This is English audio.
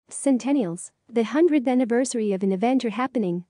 Centennials, the 100th anniversary of an event are happening.